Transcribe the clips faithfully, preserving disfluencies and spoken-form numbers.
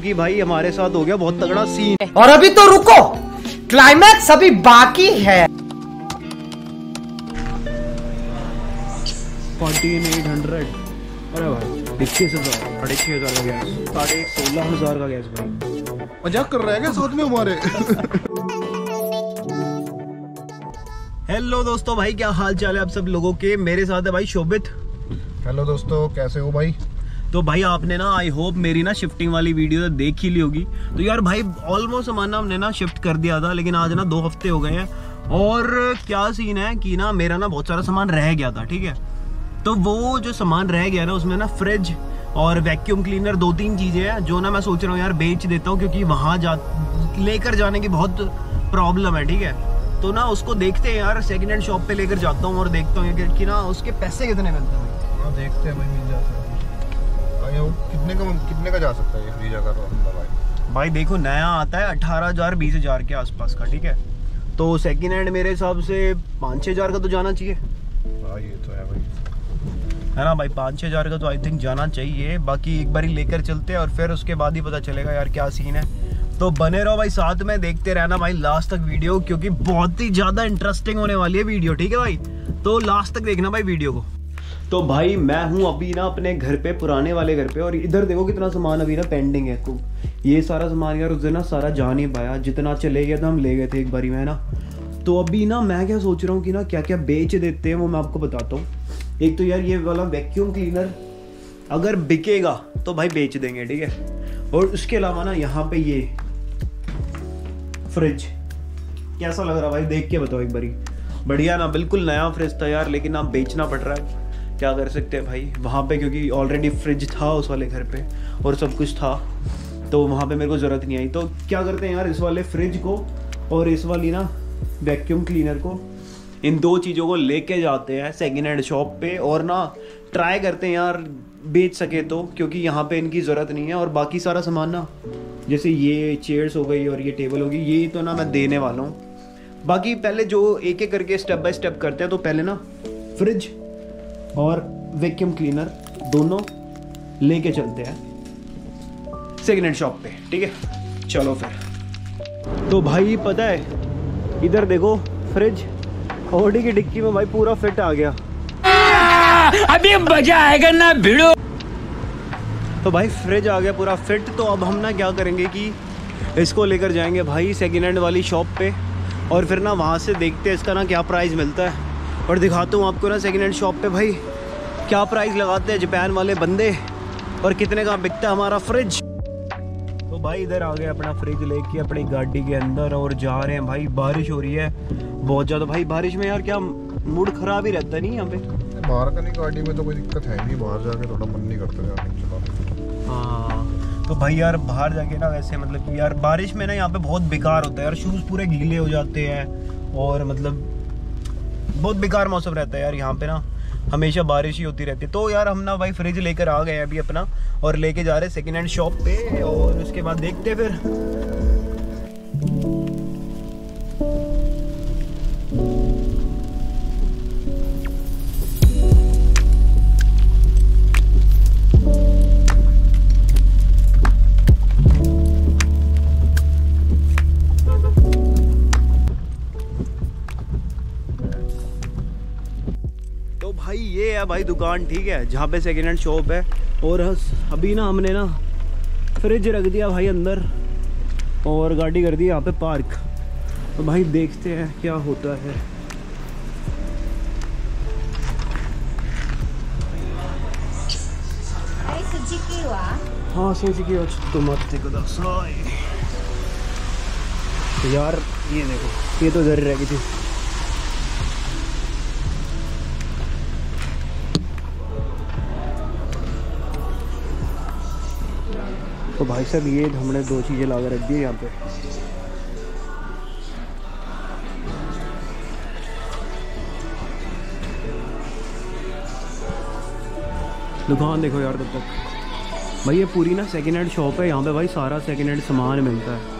क्योंकि भाई हमारे साथ हो गया बहुत तगड़ा सीन। और अभी तो रुको, क्लाइमैक्स अभी बाकी है। फोर्टीन एट हंड्रेड, अरे भाई इक्कीस हजार साढ़े छह हजार का गैस, साढ़े सोलह हजार का गैस। भाई मजाक कर रहा है क्या साथ में हमारे? हेलो दोस्तों, भाई क्या हाल चाल है आप सब लोगों के। मेरे साथ है भाई शोभित। हेलो दोस्तों, कैसे हो भाई? तो भाई आपने ना आई होप मेरी ना शिफ्टिंग वाली वीडियो तो देख ही ली होगी। तो यार भाई ऑलमोस्ट सामान ना हमने ना शिफ्ट कर दिया था, लेकिन आज ना दो हफ्ते हो गए हैं। और क्या सीन है कि ना मेरा ना बहुत सारा सामान रह गया था, ठीक है। तो वो जो सामान रह गया ना उसमें ना फ्रिज और वैक्यूम क्लीनर, दो तीन चीजें हैं जो ना मैं सोच रहा हूँ यार बेच देता हूँ, क्योंकि वहां जा लेकर जाने की बहुत प्रॉब्लम है, ठीक है। तो ना उसको देखते हैं यार, सेकंड हैंड शॉप पे लेकर जाता हूँ और देखता हूँ कि, कि ना उसके पैसे कितने मिलते हैं। हाँ देखते हैं भाई, मिल जाता है। कितने का कितने का जा सकता है ये फ्रिज अगर भाई? भाई देखो नया आता है अठारह हजार बीस हजार के आसपास का, ठीक है। तो सेकंड हैंड मेरे हिसाब से पाँच छः हजार का तो जाना चाहिए। हाँ ये तो है भाई, है ना भाई, पाँच छः हजार का तो आई थिंक जाना चाहिए। बाकी एक बार ही लेकर चलते हैं और फिर उसके बाद ही पता चलेगा यार क्या सीन है। तो बने रहो भाई साथ में, देखते रहना भाई लास्ट तक वीडियो, क्योंकि बहुत ही ज़्यादा इंटरेस्टिंग होने वाली है वीडियो, ठीक है भाई। तो लास्ट तक देखना भाई वीडियो को। तो भाई मैं हूँ अभी ना अपने घर पे, पुराने वाले घर पे, और इधर देखो कितना सामान अभी ना पेंडिंग है। तो ये सारा सामान यार उस दिन ना सारा जा नहीं पाया, जितना चले गया था हम ले गए थे एक बारी में, है ना। तो अभी ना मैं क्या सोच रहा हूँ कि ना क्या क्या बेच देते हैं वो मैं आपको बताता हूँ। एक तो यार ये वाला वैक्यूम क्लीनर अगर बिकेगा तो भाई बेच देंगे, ठीक है। और उसके अलावा ना यहाँ पे ये फ्रिज कैसा लग रहा भाई, देख के बताओ एक बारी। बढ़िया ना, बिल्कुल नया फ्रिज था यार, लेकिन अब बेचना पड़ रहा है, क्या कर सकते हैं भाई वहाँ पे, क्योंकि ऑलरेडी फ्रिज था उस वाले घर पे और सब कुछ था, तो वहाँ पे मेरे को ज़रूरत नहीं आई। तो क्या करते हैं यार, इस वाले फ्रिज को और इस वाली ना वैक्यूम क्लीनर को, इन दो चीज़ों को लेके जाते हैं सेकेंड हैंड शॉप पे और ना ट्राई करते हैं यार बेच सके तो, क्योंकि यहाँ पे इनकी ज़रूरत नहीं है। और बाकी सारा सामान ना, जैसे ये चेयर्स हो गई और ये टेबल होगी, ये तो ना मैं देने वाला हूँ। बाकी पहले जो एक एक करके स्टेप बाय स्टेप करते हैं। तो पहले ना फ्रिज और वैक्यूम क्लीनर दोनों लेके चलते हैं सेकेंड हैंड शॉप पे, ठीक है। चलो फिर। तो भाई पता है इधर देखो, फ्रिज ऑडी की डिक्की में भाई पूरा फिट आ गया। अभी मजा आएगा ना भिड़ो। तो भाई फ्रिज आ गया पूरा फिट। तो अब हम ना क्या करेंगे कि इसको लेकर जाएंगे भाई सेकेंड हैंड वाली शॉप पे, और फिर ना वहाँ से देखते हैं इसका ना क्या प्राइस मिलता है, और दिखाता हूँ आपको ना सेकेंड हैंड शॉप पे भाई क्या प्राइस लगाते हैं जापान वाले बंदे, और कितने का बिकता है हमारा फ्रिज। तो भाई इधर आ गए अपना फ्रिज लेके अपनी गाड़ी के अंदर, और जा रहे हैं भाई। बारिश हो रही है बहुत ज़्यादा भाई, बारिश में यार क्या मूड खराब ही रहता है नहीं यहाँ पे। बाहर का नहीं, गाड़ी में तो कोई दिक्कत है नहीं, बाहर जाके थोड़ा मन नहीं करता जाने चला। हाँ तो भाई यार बाहर जाके ना वैसे मतलब कि यार बारिश में ना यहाँ पे बहुत बेकार होता है यार, शूज़ पूरे गीले हो जाते हैं, और मतलब बहुत बेकार मौसम रहता है यार यहाँ पे ना, हमेशा बारिश ही होती रहती है। तो यार हम ना भाई फ्रिज लेकर आ गए अभी अपना, और लेके जा रहे हैं सेकेंड हैंड शॉप पे, और उसके बाद देखते हैं फिर। भाई ये है भाई दुकान, ठीक है, जहाँ पे सेकेंड हैंड शॉप है। और अभी ना हमने ना फ्रिज रख दिया भाई अंदर, और गाड़ी कर दी यहाँ पे पार्क। तो भाई देखते हैं क्या होता है। हाँ सुजुकी वा तो मत यार, ये देखो ये तो इधर रह गई थी। तो भाई साहब ये हमने दो चीज़ें ला कर रख दी यहाँ पे। दुकान देखो यार तब तक भाई, ये पूरी ना सेकेंड हैंड शॉप है यहाँ पे भाई, सारा सेकेंड हैंड सामान मिलता है।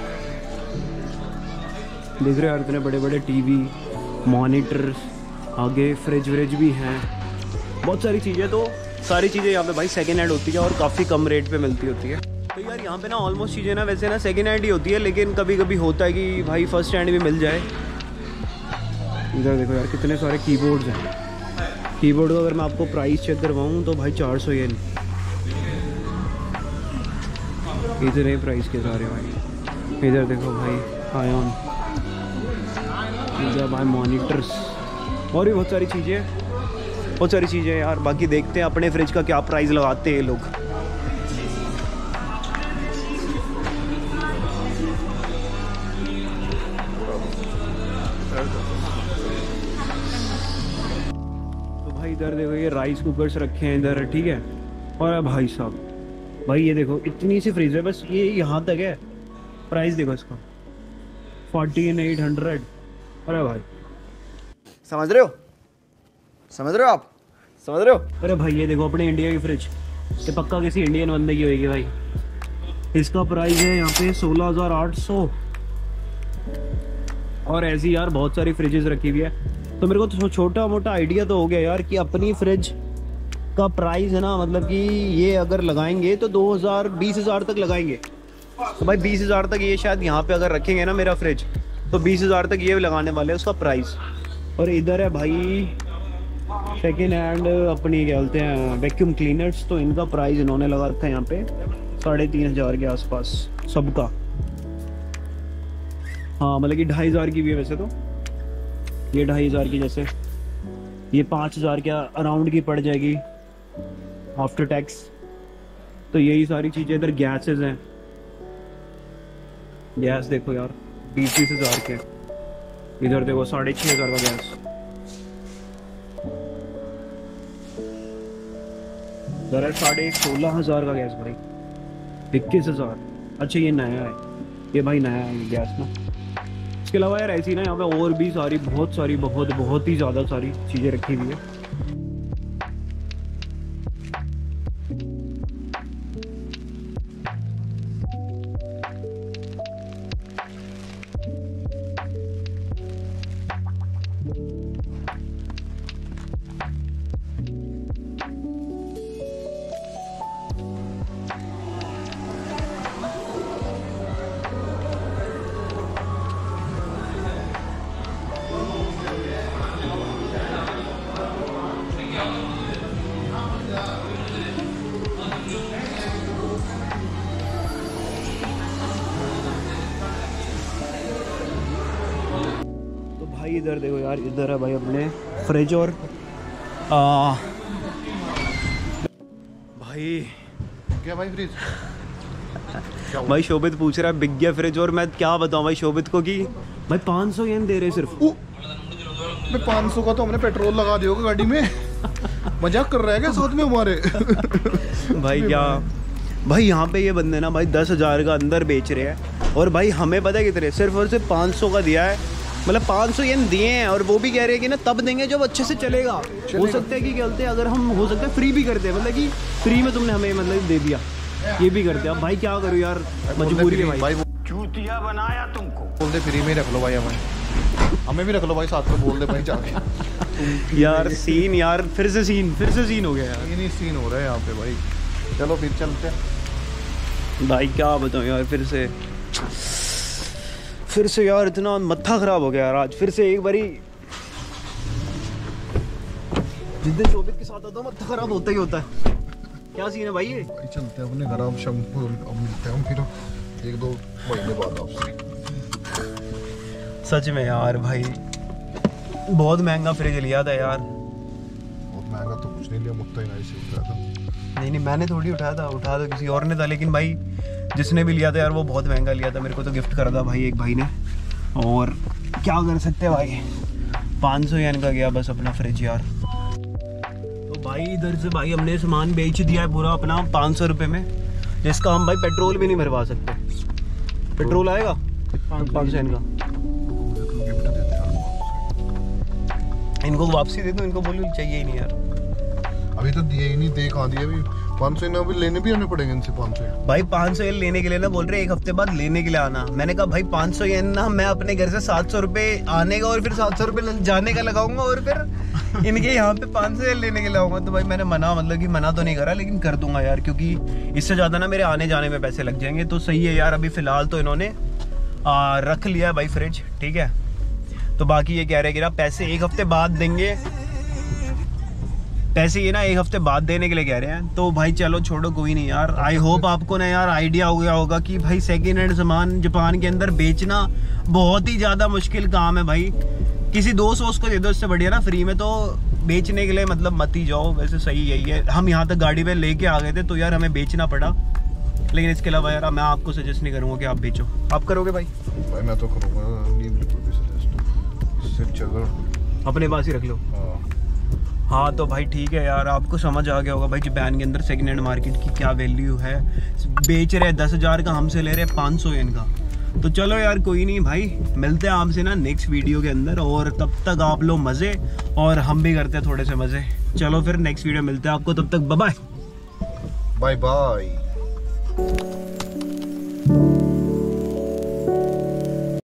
देख रहे हो यार इतने बड़े बड़े टीवी, मॉनिटर्स, आगे फ्रिज व्रिज भी हैं, बहुत सारी चीज़ें। तो सारी चीज़ें यहाँ पे भाई सेकेंड हैंड होती है और काफ़ी कम रेट पे मिलती होती है। तो यार यहाँ पे ना ऑलमोस्ट चीज़ें ना वैसे ना सेकेंड हैंड ही होती है, लेकिन कभी कभी होता है कि भाई फर्स्ट हैंड भी मिल जाए। इधर देखो यार कितने सारे कीबोर्ड्स हैं। कीबोर्ड का अगर मैं आपको प्राइस चेक करवाऊँ तो भाई चार सौ येन, इतने प्राइस के सारे भाई। इधर देखो भाई आयन, इधर भाई मॉनिटर्स और भी बहुत सारी चीज़ें, बहुत सारी चीज़ें यार। बाकी देखते हैं अपने फ्रिज का क्या प्राइस लगाते हैं लोग। इधर देखो ये राइस कुकर्स रखे हैं इधर, ठीक है। और भाई साहब भाई ये देखो इतनी सी फ्रिज है, बस ये यहाँ तक है। प्राइस देखो इसका फोर्टीन एट हंड्रेड। अरे भाई समझ रहे हो, समझ रहे हो आप, समझ रहे हो। अरे भाई ये देखो अपने इंडिया की फ्रिज, ये पक्का किसी इंडियन बंदे की होगी भाई। इसका प्राइस है यहाँ पे सोलह हज़ार आठ सौ। और ऐसी यार बहुत सारी फ्रिजेस रखी हुई है। तो मेरे को तो छोटा मोटा आइडिया तो हो गया यार कि अपनी फ्रिज का प्राइस है ना, मतलब कि ये अगर लगाएंगे तो दो हज़ार बीस हज़ार तक लगाएंगे। तो भाई बीस हज़ार तक ये शायद यहाँ पे अगर रखेंगे ना मेरा फ्रिज, तो बीस हज़ार तक ये लगाने वाले हैं उसका प्राइस। और इधर है भाई सेकेंड हैंड अपनी क्या बोलते हैं वैक्यूम क्लीनर्स, तो इनका प्राइस इन्होंने लगा रखा है यहाँ पे साढ़े तीन हज़ार के आसपास सबका। हाँ मतलब कि ढाई हज़ार की भी है वैसे तो, ये ढाई हज़ार की, जैसे ये पाँच हज़ार के अराउंड की पड़ जाएगी आफ्टर टैक्स। तो यही सारी चीज़ें। इधर गैसेस हैं, गैस देखो यार बीस बीस हज़ार के। इधर देखो साढ़े छः हज़ार का गैस। इधर है साढ़े सोलह हज़ार का गैस भाई, इक्कीस हज़ार। अच्छा ये नया है, ये भाई नया है ये गैस ना। इसके अलावा यार ऐसी ना यहाँ पे और भी सारी बहुत सारी बहुत बहुत ही ज़्यादा सारी चीज़ें रखी हुई है। भाई इधर देखो यार, इधर है भाई अपने फ्रिज। और आ, भाई क्या भाई फ्रिज भाई शोभित पूछ रहा है बिक गया फ्रिज, और मैं क्या बताऊं भाई शोभित को कि भाई पाँच सौ येन दे रहे सिर्फ। पाँच सौ का तो हमने पेट्रोल लगा दिया होगा गाड़ी में। मजाक कर रहा है क्या साथ में हमारे। भाई क्या भाई यहाँ पे ये बंदे ना भाई दस हज़ार का अंदर बेच रहे हैं, और भाई हमें पता है कितने, सिर्फ और सिर्फ पाँच सौ का दिया है। मतलब पाँच सौ येन दिए हैं, और वो भी कह रहे हैं कि ना तब देंगे जब अच्छे से चलेगा। हो सकता है कि क्या बोलते हैं, अगर हम हो सकता है फ्री भी करते हैं, मतलब कि फ्री में तुमने हमें मतलब दे दिया, ये भी करते हैं। अब भाई क्या करूँ यार, मजबूरी है भाई। चूतिया बनाया तुमको। बोल दे फ्री में रख लो भाई, हमें हमें भी रख लो भाई साथ में। बोल दे भाई जाके यार सीन यार फिर से सीन फिर से सीन हो गया यार। ये नहीं सीन हो रहा है यहाँ पे भाई। चलो फिर चलते हैं भाई, क्या बताऊँ यार, फिर से फिर से यार इतना मत्था खराब हो गया यार आज। फिर से एक बारी जिस दिन शोभित के साथ आता है मत्था खराब होता ही होता है। क्या सीन है भाई ये? भाई चलते हैं अपने घर। अब शाम को अब मिलते हैं हम फिर एक दो महीने बाद आपसे। सच में यार भाई बहुत महंगा फ्रिज लिया था यार। बहुत महंगा तो कुछ नहीं लिया, मुफ्त ही नहीं से उठाया था। नहीं नहीं मैंने थोड़ी उठाया था, उठाया तो किसी और ने था, लेकिन भाई जिसने भी लिया था यार वो बहुत महंगा लिया था। मेरे को तो गिफ्ट करा था भाई एक भाई ने, और क्या कर सकते हैं भाई, पाँच सौ येन का गया बस अपना फ्रिज यार। तो भाई इधर से भाई हमने सामान बेच दिया है पूरा अपना पाँच सौ रुपये में, जिसका हम भाई पेट्रोल भी नहीं भरवा सकते। पेट्रोल आएगा पाँच सौ येन का। गिफ्ट देते हैं इनको वापसी दे दो, इनको बोलो चाहिए ही नहीं यार। अभी तो दिए ही नहीं, दे कहाँ दिए अभी। पाँच सौ अभी लेने भी आने पड़ेंगे इनसे। पाँच सौ भाई पाँच सौ येन लेने के लिए ना बोल रहे एक हफ्ते बाद लेने के लिए आना। मैंने कहा भाई पाँच सौ येन ना मैं अपने घर से सात सौ रुपये आने का और फिर सात सौ रुपये जाने का लगाऊंगा, और फिर इनके यहाँ पे पाँच सौ लेने के लिए आऊंगा तो भाई मैंने मना मतलब कि मना तो नहीं करा लेकिन कर दूंगा यार, क्योंकि इससे ज़्यादा ना मेरे आने जाने में पैसे लग जाएंगे। तो सही है यार, अभी फ़िलहाल तो इन्होंने आ, रख लिया है भाई फ्रिज, ठीक है। तो बाकी ये कह रहे हैं कि ना पैसे एक हफ्ते बाद देंगे, पैसे ये ना एक हफ्ते बाद देने के लिए कह रहे हैं। तो भाई चलो छोड़ो, कोई नहीं यार। आई होप आपको ना यार आइडिया हो गया होगा कि भाई सेकेंड हैंड सामान जापान के अंदर बेचना बहुत ही ज़्यादा मुश्किल काम है भाई। किसी दोस्त वोस्त को दे दो, इससे बढ़िया ना फ्री में तो बेचने के लिए मतलब मत ही जाओ। वैसे सही यही है, हम यहाँ तक गाड़ी पे लेके आ गए थे तो यार हमें बेचना पड़ा, लेकिन इसके अलावा यार मैं आपको सजेस्ट नहीं करूँगा कि आप बेचो। आप करोगे भाई? भाई मैं तो करूँगा नहीं, बिल्कुल भी सजेस्ट। इससे चलो अपने पास ही रख लो। हाँ तो भाई ठीक है यार, आपको समझ आ गया होगा भाई जापान के अंदर सेकेंड हैंड मार्केट की क्या वैल्यू है। बेच रहे दस हज़ार का, हमसे ले रहे पाँच सौ येन का। तो चलो यार कोई नहीं भाई, मिलते हैं आपसे ना नेक्स्ट वीडियो के अंदर, और तब तक आप लोग मज़े और हम भी करते हैं थोड़े से मज़े। चलो फिर नेक्स्ट वीडियो मिलते हैं आपको, तब तक बाय बाय बाय बाय।